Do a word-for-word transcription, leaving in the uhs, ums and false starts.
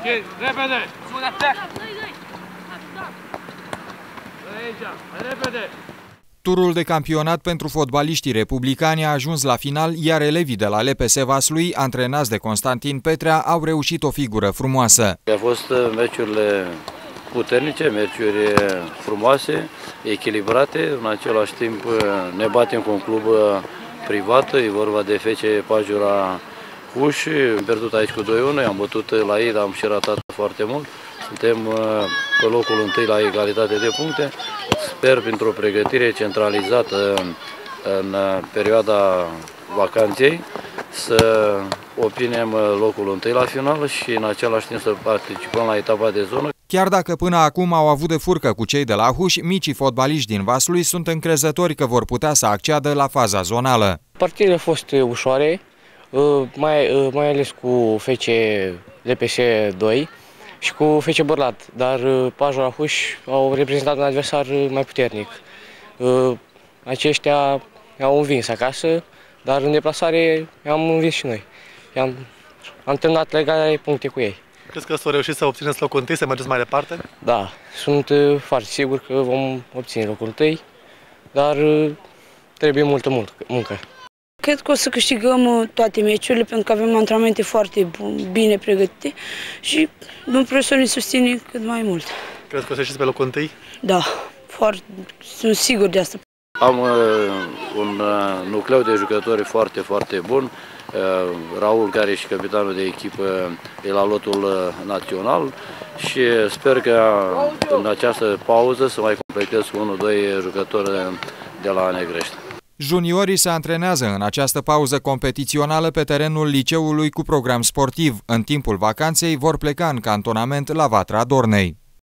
Ok, repede! Sună, pleacă! Aici, repede! Turul de campionat pentru fotbaliștii republicani a ajuns la final, iar elevii de la L P S Vaslui, antrenați de Constantin Petrea, au reușit o figură frumoasă. Au fost meciurile puternice, meciuri frumoase, echilibrate, în același timp ne batem cu un club privat, e vorba de F C Pajura Huș, am pierdut aici cu doi unu, am bătut la ei, dar am și ratat foarte mult. Suntem pe locul întâi la egalitate de puncte. Sper, printr-o pregătire centralizată în perioada vacanței, să obținem locul întâi la final și în același timp să participăm la etapa de zonă. Chiar dacă până acum au avut de furcă cu cei de la Huș, micii fotbaliști din Vaslui sunt încrezători că vor putea să acceadă la faza zonală. Partidele au fost ușoare, mai, mai ales cu F C L P S doi și cu F C Bărlat, dar Pajura Huș au reprezentat un adversar mai puternic. Aceștia au învins acasă, dar în deplasare am învins și noi. Am, am terminat legarea de puncte cu ei. Crezi că s-au reușit să obțineți locul întâi, să mergeți mai departe? Da, sunt foarte sigur că vom obține locul întâi, dar trebuie multă muncă. Cred că o să câștigăm toate meciurile, pentru că avem antrenamente foarte bine pregătite și domnul profesor ne susține cât mai mult. Crezi că o să ieșiți pe locul întâi? Da, foarte, sunt sigur de asta. Am uh, un uh, nucleu de jucători foarte, foarte bun. Uh, Raul, care e și capitanul de echipă, e la lotul uh, național și sper că în această pauză să mai completez cu unul doi jucători de la Negrești. Juniorii se antrenează în această pauză competițională pe terenul liceului cu program sportiv. În timpul vacanței vor pleca în cantonament la Vatra Dornei.